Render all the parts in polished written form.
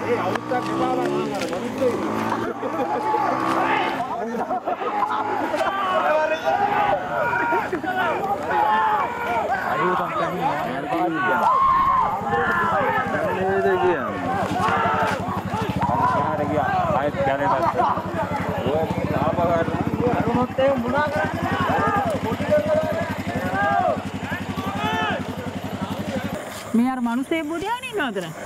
මේ අර මිනිස්සේ බුදියාගෙන ඉන්නවද නේද?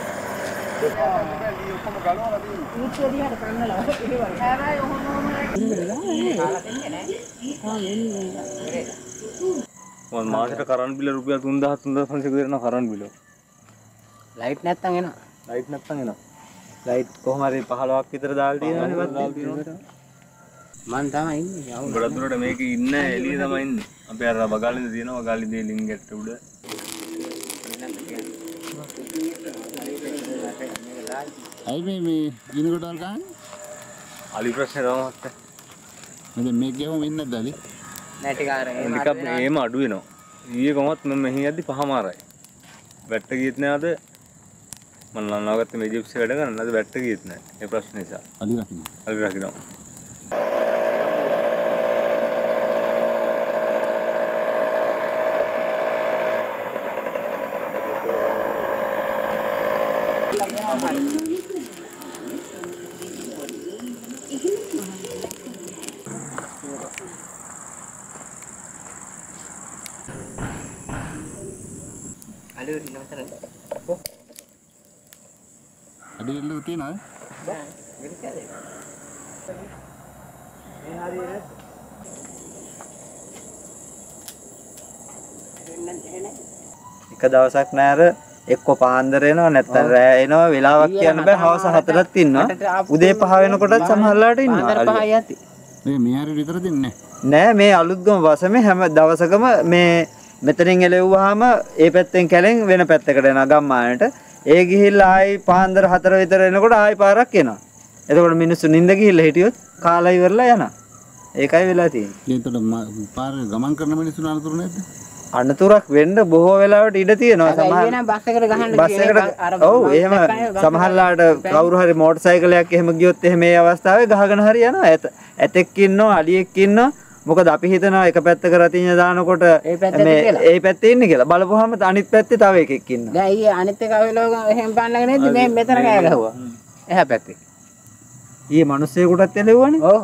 මොන් මාසෙට කරන්ට් බිල රුපියල් 3000 දෙනවා කරන්ට් බිල. ලයිට් නැත්තම් එනවා. ලයිට් නැත්තම් එනවා. ලයිට් කොහොම හරි 15ක් විතර දාලා තියෙනවනේ. මං තමයි ඉන්නේ. ගොඩක් දුරට මේකේ ඉන්න එළිය තමයි ඉන්නේ. අපි අර බගාලින්ද තියෙනවා බගාලින්දේ ලින්ගෙට් උඩ. අයි මේ ගිනි කොටවල් ගන්න. අලි ප්‍රශ්නේ තමයි. මම මේක ගෙවම ඉන්නේ නැද්ද අලි? නැටි කාරේ ටිකක් එහෙම අඩු වෙනවා. ඊයේ කොහොමත් මම මෙහි යද්දි පහමාරයි. වැට්ට ගියෙත් නෑ අද. මම ලන්නාගත්තේ මේ ජිප්සි වැඩ කරන්න අද වැට්ට ගියෙත් නෑ. ඒ ප්‍රශ්නේ නිසා. අලි රකින්න. අලි රකින්නවා. අඩියල්ල තියෙනවද? එක දවසක් නෑ අර එක්ක පාන්දර එනවා නැත්නම් රෑ එනවා වෙලාවක් කියන්න බෑ හවස 4ට ඉන්නවා උදේ 5 වෙනකොටත් සමහරලාට ඉන්නවා මේ හරිය විතර දෙන්නේ නෑ මේ අලුත්ගම වසමේ හැම දවසකම මේ මෙතනින් එලෙව්වහම ඒ පැත්තෙන් කැලෙන් වෙන පැත්තකට යනවා ගම්මානට ඒ ගිහිල්ලා ආයි පාන්දර 4 විතර එනකොට ආයි පාරක් එනවා එතකොට මිනිස්සු නිින්ද ගිහිල්ලා හිටියොත් කාලා ඉවරලා යනවා ඒකයි වෙලා තියෙන්නේ ඒතකොට පාර ගමන් කරන මිනිස්සු අනතුරු නැද්ද අනතුරක් වෙන්න බොහෝ වෙලාවට ඉඩ තියෙනවා සමහර බස් එකට ගහන්න බස් එකට ඔව් එහෙම සමහරලාට කවුරු හරි මෝටර් සයිකලයක් එහෙම ගියොත් එහෙම මේ අවස්ථාවේ ගහගෙන හරි යනවා ඇතෙක් ඉන්නවා අලියෙක් ඉන්නවා මොකද අපි හිතනවා එක පැත්තක රතිඤ්ඤ දානකොට මේ ඒ පැත්තේ ඉන්නේ කියලා බලපුවාම අනිත් පැත්තේ තව එකෙක් ඉන්නවා දැන් ඊයේ අනිත් එක වෙලාව එහෙම බන්නගෙන ඉද්දි මේ මෙතන කෑ ගහුවා එහා පැත්තේ ඊයේ මිනිස්සෙකුටත් එළෙව්වනේ ඔව්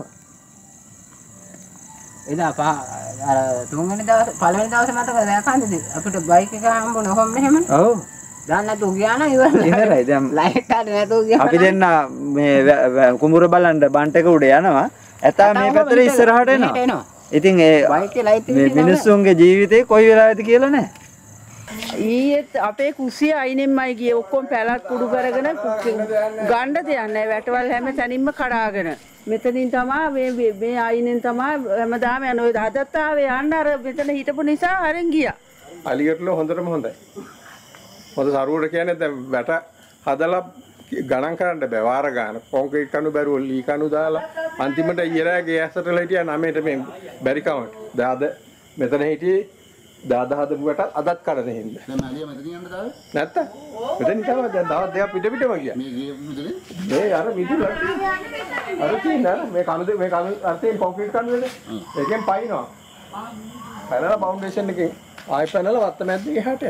එදා අර තුන්වෙනි දවස් පළවෙනි දවසේ මතකද දැකන්දද අපිට බයික් එක හම්බුනේ ඔහොම මෙහෙමනේ ඔව් දාන්න නැතුව ගියා නම් ඉවරයි දැන් ලයිට් හරි නැතුව ගියා අපි දෙන්න මේ කුඹුර බලන්න බන්ට් එක උඩ යනවා ඇතා මේ පැත්තට ඉස්සරහට එනවා ඉතින් ඒ මිනිස්සුන්ගේ ජීවිතේ කොයි වෙලාවෙද කියලා නෑ ඊයේත් අපේ කුසිය අයිනෙන්මයි ගියේ ඔක්කොම පැලක් කුඩු කරගෙන ගණ්ඩ තියන්නේ වැටවල් හැම තැනින්ම කඩාගෙන මෙතනින් තමයි මේ අයිනෙන් තමයි හැමදාම යන ඔය හදත් ආවේ යන්න අර මෙතන හිටපු නිසා අරන් ගියා අලිගටල හොඳටම හොඳයි හොඳ සරුවට කියන්නේ දැන් වැට හදලා ගණන් කරන්න බෑ වාර ගන්න කොන්ක්‍රීට් කණු බැරුව ලී කණු දාලා අන්තිමට ඊයරාගේ ඇසටලා හිටියා 9ට මේ බැරි කවට දැන් අද මෙතන හිටියේ දාද හදපු වැට අදත් කඩන හින්ද දැන් අලිය මෙතන යන්න දාවේ නැත්තම් මෙතන තමයි දැන් දවස් දෙකක් පිටම ගියා මේ ගේ මුදලේ මේ අර මිදුල අර තියෙනවා මේ කණු අර්ථයෙන් කොන්ක්‍රීට් කණු වල එකෙන් පයින්නවා පැනලා ෆවුන්ඩේෂන් එකෙන් ආයෙ පැනලා වත්ත මැද්දේ එහාට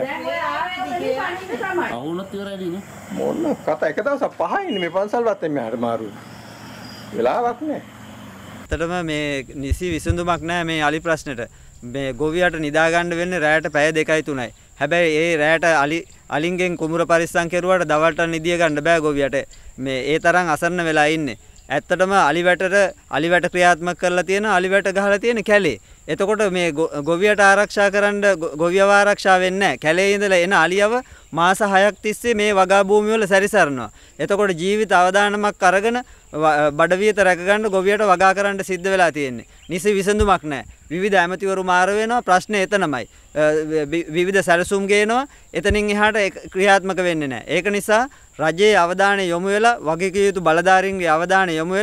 අවුලත් ඉවරයි නේ මොන කතා එක දවසක් පහයිනේ මේ පන්සල් වත්තෙන් මෙහාට මාරු වෙලාවක් නෑ ඇත්තටම මේ නිසි විසඳුමක් නෑ මේ අලි ප්‍රශ්නෙට මේ ගොවියට නිදා ගන්න වෙන්නේ රැයට පැය 2යි 3යි හැබැයි ඒ රැයට අලින්ගෙන් කුඹුර පරිස්සම් කෙරුවාට දවල්ට නිදිය ගන්න බෑ ගොවියට මේ ඒ තරම් අසරණ වෙලා ඉන්නේ ඇත්තටම අලිවැට ක්‍රියාත්මක කරලා තියෙන අලිවැට ගහලා තියෙන කැලේ. එතකොට මේ ගොවියට ආරක්ෂා කරන්න ගොවියව ආරක්ෂා වෙන්නේ නැහැ. කැලේ ඉඳලා එන අලියව මාස 6ක් තිස්සේ මේ වගා භූමිය වල සැරිසරනවා. එතකොට ජීවිත අවදානමක් අරගෙන බඩවියත රැකගන්න ගොවියට වගා කරන්න සිද්ධ වෙලා තියෙන්නේ. නිසි විසඳුමක් නැහැ. විවිධ ඇමතිවරු මාර වෙනවා ප්‍රශ්නේ එතනමයි. විවිධ සැලසුම් ගේනවා. එතනින් එහාට ක්‍රියාත්මක වෙන්නේ නැහැ. ඒක නිසා රජයේ අවධානය යොමු වෙලා වගකීම් යුතු බලධාරීන්ගේ අවධානය යොමු වෙලා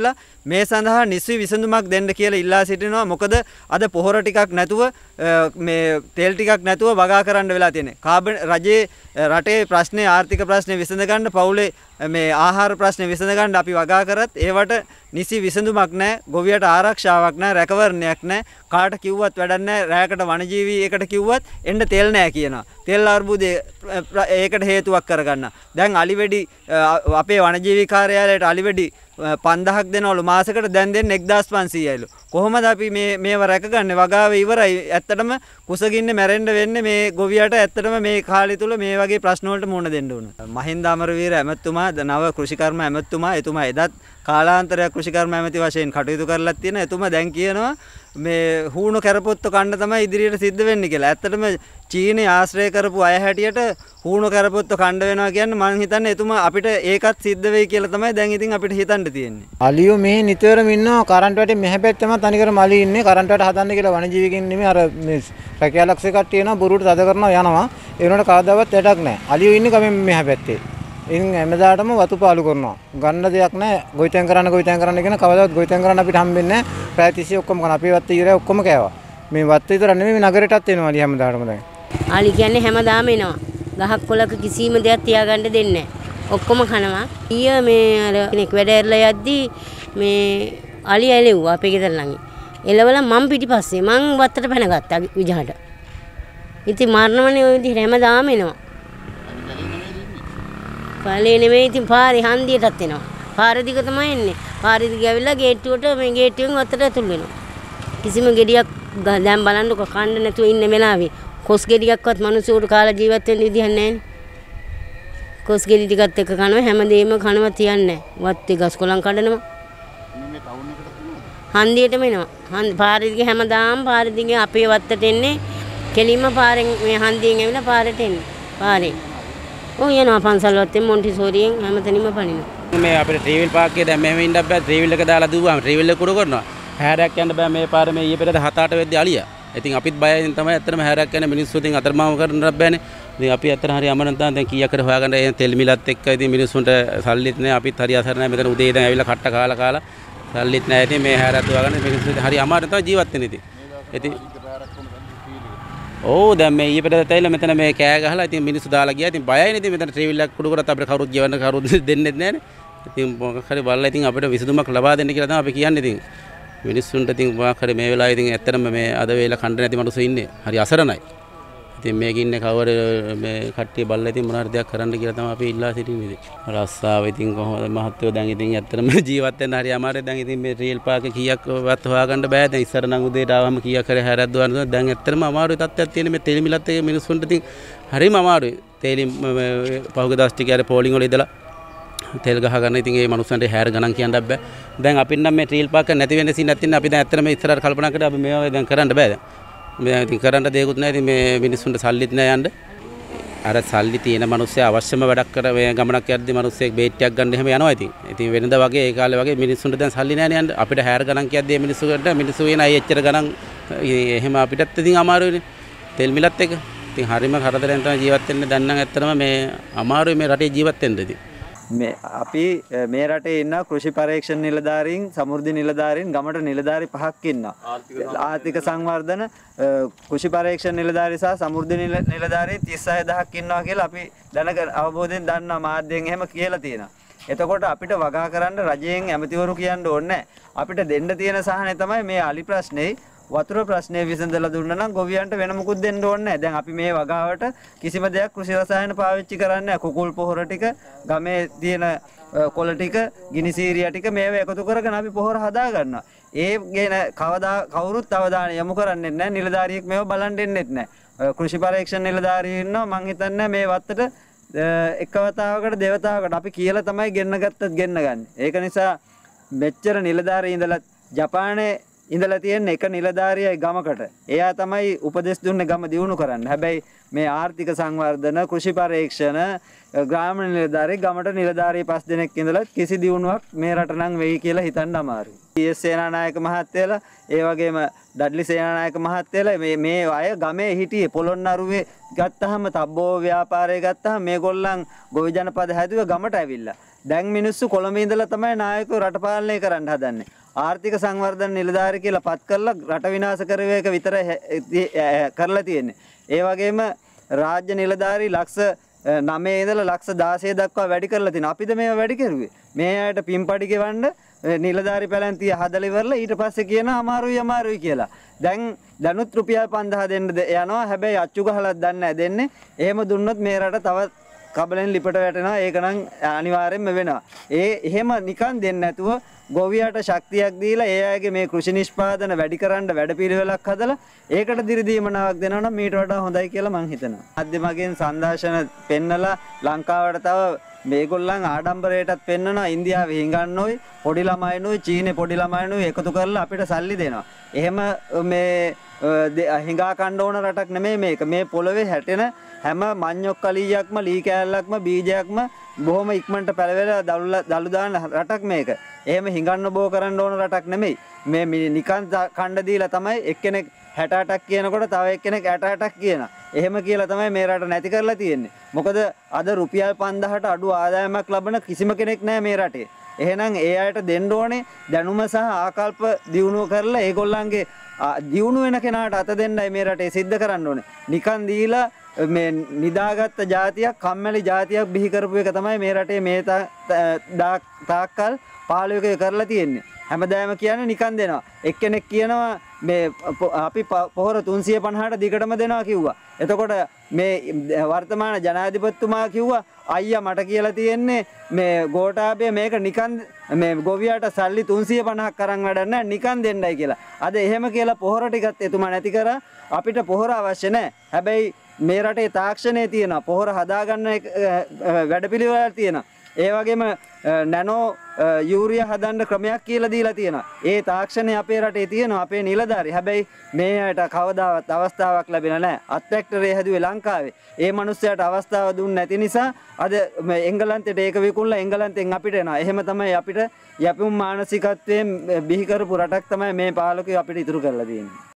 මේ සඳහා නිසි විසඳුමක් දෙන්න කියලා ඉල්ලා සිටිනවා. මොකද අද පොහොර ටිකක් නැතුව මේ තෙල් ටිකක් නැතුව වගා කරන්න වෙලා තියෙන්නේ. කාබන් රජයේ රටේ ප්‍රශ්නේ ආර්ථික ප්‍රශ්නේ විසඳ ගන්න පවුලේ මේ ආහාර ප්‍රශ්නේ විසඳ ගන්න අපි වගා කරත් ඒවට නිසි විසඳුමක් නැහැ. ගොවියට ආරක්ෂාවක් නැහැ, රැකවරණයක් නැහැ. කාට කිව්වත් වැඩක් නැහැ. රැයකට වනජීවී එකට කිව්වත් එන්න තෙල් නැහැ කියනවා. තෙල් අර්බුදේ ඒකට හේතුවක් කරගන්න. දැන් අලිවැඩි අපේ වනජීවී කාර්යාලයට අලිවැඩි 5000ක් දෙනවලු මාසෙකට දැන් දෙන්නේ 1500යිලු. කොහොමද අපි මේව රැකගන්නේ? වගාව ඉවරයි. ඇත්තටම කුසගින්නේ මැරෙන්න වෙන්නේ මේ ගොවියට. ඇත්තටම මේ කාලය තුල මේ වගේ ප්‍රශ්න වලට මුහුණ දෙන්න ඕන. මහින්ද අමරවීර ඇමතුමා නව කෘෂිකර්ම ඇමතුමා එතුමා එදත් කාලාන්තරයක් කෘෂිකර්ම ඇමති වශයෙන් කටයුතු කරලා තියෙනවා. එතුමා දැන් කියනවා මේ හුණු කරපොත්තු කන්න තමයි ඉදිරියට සිද්ධ වෙන්නේ කියලා. ඇත්තටම චීනේ ආශ්‍රය කරපු අය හැටියට හුණු කරපොත්තු කන්න වෙනවා කියන්නේ මම හිතන්නේ එතුමා අපිට ඒකත් සිද්ධ වෙයි කියලා තමයි දැන් ඉතින් අපිට හිතන්න තියෙන්නේ. අලියෝ මේ නිතරම ඉන්නවා කරන්ට් වැටේ මෙහෙ පැත්තෙම තනිකරම අලි ඉන්නේ. කරන්ට් වැට හදන්න කියලා වනජීවිකින් නෙමෙයි අර මේ රැකියාලක්ෂේ කට්ටිය එනවා බොරුවට තද කරනවා යනවා. ඒ වුණාට කවදාවත් වැඩක් නැහැ. අලියෝ ඉන්නේ ගමෙන් මෙහෙ පැත්තේ. ඉතින් හැමදාටම වතු පාලු කරනවා. ගන්න දෙයක් නැහැ. ගොවිතැන් කරන්න කියන කවදාවත් ගොවිතැන් කරන්න අපිට හම්බෙන්නේ නැහැ. පැය 30 ඔක්කොම කරන අපේ වත්තේ ඉවරයි ඔක්කොම කෑවා. මේ වත්ත විතර නෙමෙයි මේ නගරයටත් එනවා අලි හැමදාටම දැන්. අලි කියන්නේ හැමදාම එනවා. ගහක් කොලක කිසිම දෙයක් තියාගන්න දෙන්නේ නැහැ. ඔක්කොම කනවා. ඊය මේ අර කෙනෙක් වැඩ ඇරලා යද්දී මේ අලි ඇලෙව්වා අපේ ගෙදර ළඟින්. එළවල මම පිටිපස්සේ මං වත්තට පැනගත්තා විජහට. ඉතින් මරණවනේ ওই විදිහට හැමදාම එනවා. පළේ නෙමෙයි ඉතින් පාරේ හන්දියටත් එනවා. පාර දිග තමයි එන්නේ. පාර දිග ඇවිල්ලා ගේට්ටුවට මේ ගේට්ටුවෙන් වත්තට ඇතුල් වෙනවා. කිසිම ගෙඩියක් දැන් බලන්නකො කන්න නැතුව ඉන්න වෙලාවේ කොස් ගෙඩියක්වත් මිනිස්සුන්ට කාලා ජීවත් වෙන්න විදිහක් නැහැ නේ. කොස් ගෙඩි ටිකත් එක්ක කනවා හැමදේම කනවා තියන්නේ නැහැ. වත්තේ ගස් කොළන් කඩනවා. මේ ටවුන් එකට හන්දියටම එනවා. පාර දිග හැමදාම පාර දිග අපේ වත්තට එන්නේ. කෙලින්ම පාරෙන් මේ හන්දියෙන් ඇවිල්ලා පාරට එන්නේ. පාරේ ඔය යනවා පන්සල් වත්තේ මොන්ටිසෝරියෙන් හැමතැනම පනිනවා. මේ අපේ ට්‍රේවිල් පාක් එකේ දැන් මෙහෙම ඉන්නත් බෑ. ට්‍රේවිල් එක දාලා දුවම ට්‍රේවිල් එක කුඩු කරනවා. හැරයක් යන්න බෑ මේ පාරේ මේ ඊයේ පෙරේද 7-8 වෙද්දී අලියා. ඉතින් අපිත් බයයින් තමයි ඇත්තටම හැරයක් යන මිනිස්සු ඉතින් අතරමාව කරන්නත් බෑනේ. ඉතින් අපි ඇත්තට හරි අමරණ දැන් කීයක් කර හොයාගන්න ඒ තෙල් මිලත් එක්ක ඉතින් මිනිස්සුන්ට සල්ලිත් නෑ. අපිත් හරි අසර නෑ. මෙතන උදේ ඉඳන් ඇවිල්ලා කට්ට කාලා සල්ලිත් නෑ. ඉතින් මේ හැරයක් දුවගන්න මිනිස්සු හරි අමාරු තමයි ජීවත් වෙන්නේ ඉතින්. ඕ දැන් මේ ඊයේ පෙරේද තැවිලා මෙතන මේ කෑ ගහලා ඉතින් මිනිස්සු දාලා ගියා. ඉතින් බයයිනේ. ඉතින් මෙතන ට්‍රේවිල් එකක් කුඩු කරත් අපිට කවුරුත් ගෙවන්න කවුරුත් දෙන්නෙත් නෑනේ. ඉතින් මොකක් හරි බලලා ඉතින් අපිට විසඳුමක් ලබා දෙන්න කියලා තමයි අපි කියන්නේ ඉතින්. මිනිස්සුන්ට ඉතින් මොකක් හරි මේ වෙලාවේ ඉතින් ඇත්තටම මේ අද වේලා කන්න නැති මිනිස්සු ඉන්නේ. හරි අසරණයි. ඉතින් මේක ඉන්නේ කවර මේ කට්ටිය බලලා ඉතින් මොනවා හරි දෙයක් කරන්න කියලා තමයි අපි ඉල්ලා සිටින්නේ ඉතින්. රස්සාව ඉතින් කොහොමද මහත්තයෝ දැන් ඉතින් ඇත්තටම ජීවත් වෙන්න හරි අමාරුයි. දැන් ඉතින් මේ රියල් පාක් එක කීයක්වත් හොයාගන්න බෑ. දැන් ඉස්සර නම් උදේට ආවම කීයක් හරි හැරක් දුවනවා. දැන් ඇත්තටම අමාරුයි තත්ත්වයක් තියෙන මේ තෙල් මිලත් එක මිනිස්සුන්ට ඉතින් හරිම අමාරුයි. තෙලින් පහුගිය දවස් ටික ඇර පෝලිං වල ඉඳලා තෙල් ගහ ගන්න ඉතින් ඒ මනුස්සයන්ට හැර ගණන් කියන්නත් බෑ. දැන් අපිට නම් මේ ට්‍රීල් පාක් නැති වෙන්නේ සී නැත්නම් අපි දැන් ඇත්තටම ඉස්සරහට කල්පනා කරලා අපි මේවා දැන් කරන්න බෑ දැන්. මේ ඉතින් කරන්න දෙයක්වත් නැහැ. ඉතින් මේ මිනිස්සුන්ට සල්ලිත් නැහැ යන්න. අර සල්ලි තියෙන මිනිස්සයා අවශ්‍යම වැඩක් කර මේ ගමනක් යද්දි මිනිස්සෙක් බේට්ටියක් ගන්න එහෙම යනවා ඉතින්. ඉතින් වෙනද වගේ ඒ කාලේ වගේ මිනිස්සුන්ට දැන් සල්ලි නැහැ යන්න. අපිට හැර ගණන් කියද්දි මිනිස්සු වෙන අය එච්චර ගණන් එහෙම අපිටත් ඉතින් අමාරුයිනේ. තෙල් මිලත් එක. ඉතින් හරිම කරදරෙන් තමයි ජීවත් වෙන්නේ. දැන් නම් ඇත්තටම මේ අමාරුයි මේ රටේ ජීවත් වෙන්න ඉතින්. මේ අපි මේ රටේ ඉන්න කෘෂි පරීක්ෂණ නිලධාරීන් සමෘද්ධි නිලධාරීන් ගමට නිලධාරී 5ක් ඉන්නවා. ආර්ථික සංවර්ධන කෘෂි පරීක්ෂණ නිලධාරී සහ සමෘද්ධි නිලධාරී 36000ක් ඉන්නවා කියලා අපි දැනගෙන අවබෝධයෙන් දන්නා මාධ්‍යයෙන් එහෙම කියලා තියෙනවා. එතකොට අපිට වගා කරන්න රජයෙන් ඇමතිවරු කියන්න ඕනේ නැහැ. අපිට දෙන්න තියෙන සහනය තමයි මේ අලි ප්‍රශ්නේ වතුර ප්‍රශ්නේ විසඳලා දුන්නා නම් ගොවියන්ට වෙන මොකුත් දෙන්න ඕනේ නැහැ. දැන් අපි මේ වගාවට කිසිම දෙයක් කෘෂි රසායන පාවිච්චි කරන්නේ නැහැ. කුකුල් පොහොර ටික, ගමේ තියෙන කොළ ටික, ගිනිසීරියා ටික මේවා එකතු කරගෙන අපි පොහොර හදා ගන්නවා. ඒ ගැන කවුරුත් අවධානය යොමු කරන්නේ නැහැ. නිලධාරියෙක් මේව බලන් දෙන්නෙත් නැහැ. කෘෂි පරීක්ෂණ නිලධාරියෙක් ඉන්නවා. මං හිතන්නේ මේ වත්තට එක වතාවකට දෙවතාවකට අපි කියලා තමයි ගෙන්න ගත්තත් ගෙන්න ගන්න. ඒක නිසා මෙච්චර නිලධාරිය ඉඳලා ජපානයේ ඉඳලා තියෙන එක නිලධාරියයි ගමකට. එයා තමයි උපදෙස් දුන්නේ ගම දියුණු කරන්න. හැබැයි මේ ආර්ථික සංවර්ධන, කෘෂි පරීක්ෂණ, ග්‍රාම නිලධාරී ගමට නිලධාරී 5 දෙනෙක් ඉඳලා කිසි දියුණුවක් මේ රට නම් වෙයි කියලා හිතන්න අමාරුයි. ඊ.එස්. සේනානායක මහත්තයලා, ඒ වගේම ඩඩ්ලි සේනානායක මහත්තයලා මේ අය ගමේ හිටියේ පොළොන්නරුවේ ගත්තාම තබ්බෝ ව්‍යාපාරය ගත්තාම මේගොල්ලන් ගොවි ජනපද හැදුව ගමට ඇවිල්ලා. දැන් මිනිස්සු කොළඹ ඉඳලා තමයි නායකයෝ රට පාලනය කරන්න හදන්නේ. ආර්ථික සංවර්ධන නිලධාරී කියලා පත් කරලා රට විනාශ කරව එක විතරයි කරලා තියෙන්නේ. ඒ වගේම රාජ්‍ය නිලධාරී ලක්ෂ 9 ඉඳලා ලක්ෂ 16 දක්වා වැඩි කරලා තිනවා. අපිද මේවා වැඩි කරුවේ. මේ අයට පින්පඩි ගෙවන්න නිලධාරී පැලැන්තිය හදලා ඉවරලා ඊට පස්සේ කියන අමාරුයි කියලා. දැනුත් රුපියල් 5000 දෙන්න යනවා. හැබැයි අච්චු ගහලත් දන්නේ නැහැ දෙන්නේ. එහෙම දුන්නොත් මේ රට තවත් කබලෙන් ලිපට වැටෙනවා. ඒක නම් අනිවාර්යෙන්ම වෙනවා. එහෙම නිකන් දෙන්නේ නැතුව ගොවියට ශක්තියක් දීලා ඒ අයගේ මේ කෘෂි නිෂ්පාදන වැඩි කරන්න වැඩපිළිවෙලක් හදලා ඒකට දිරිදීමනාවක් දෙනවා නම් මීට වඩා හොඳයි කියලා මම හිතනවා. මාධ්‍යමගෙන් සංදර්ශන පෙන්නලා ලංකාවට තව මේගොල්ලන් ආඩම්බරයටත් පෙන්නනවා ඉන්දියාවේ හිඟන්නෝයි පොඩි ළමයිනුයි චීනේ පොඩි ළමයිනුයි එකතු කරලා අපිට සල්ලි දෙනවා. එහෙම මේ හිඟා කන්න ඕන රටක් නෙමෙයි මේක. මේ පොළවේ හැටෙන හැම මඤ්ඤොක් කලියක්ම ලී කෑල්ලක්ම බීජයක්ම බොහොම ඉක්මනට පැලවෙලා දළු දාන රටක් මේක. එහෙම හිඟන්න බෝ කරන්න ඕන රටක් නෙමෙයි. මේ නිකන් කණ්ඩ දීලා තමයි එක්කෙනෙක් 68ක් කියනකොට තව එක්කෙනෙක් 68ක් කියනවා. එහෙම කියලා තමයි මේ රට නැති කරලා තියෙන්නේ. මොකද අද රුපියල් 5000ට අඩු ආදායමක් ලබන කිසිම කෙනෙක් නැහැ මේ රටේ. එහෙනම් ඒ අයට දෙන්න ඕනේ දැනුම සහ ආකල්ප දියුණුව කරලා ඒගොල්ලන්ගේ දියුණු වෙන කෙනාට අත දෙන්නයි මේ රටේ සිද්ධ කරන්න ඕනේ. නිකන් දීලා මේ නිදාගත්ත જાතියක් කම්මැලි જાතියක් බිහි කරපු එක තමයි මේ රටේ මේ තාක්කල් පාලකයෝ කරලා තියෙන්නේ. හැමදාම කියන්නේ නිකන් දෙනවා. එක්කෙනෙක් කියනවා මේ අපි පොහොර 350ට දිගටම දෙනවා කිව්වා. එතකොට මේ වර්තමාන ජනාධිපතිතුමා කිව්වා අයියා මට කියලා තියෙන්නේ මේ ගෝඨාභය මේක නිකන් මේ ගොවියට සල්ලි 350ක් අරන් වැඩක් නැහැ නිකන් දෙන්නයි කියලා. අද එහෙම කියලා පොහොර ටිකත් එතුමා නැති කරා. අපිට පොහොර අවශ්‍ය නැහැ. හැබැයි මේ රටේ තාක්ෂණයේ තියෙනවා පොහොර හදාගන්න වැඩපිළිවෙලක් තියෙනවා. ඒ වගේම නැනෝ යූරියා හදන්න ක්‍රමයක් කියලා දීලා තියෙනවා. ඒ තාක්ෂණය අපේ රටේ තියෙනවා අපේ නිලධාරී. හැබැයි මේ අයට කවදාවත් අවස්ථාවක් ලැබෙලා නැහැ. අත්ෆැක්ටරි හැදුවේ ලංකාවේ. ඒ මිනිස්සයාට අවස්ථාව දුන්නේ නැති නිසා අද එංගලන්තයට ඒක විකුණලා එංගලන්තෙන් අපිට එනවා. එහෙම තමයි අපිට යැපුම් මානසිකත්වයෙන් බිහි කරපු රටක් තමයි මේ පාලකයෝ අපිට ඉතුරු කරලා තියෙන්නේ.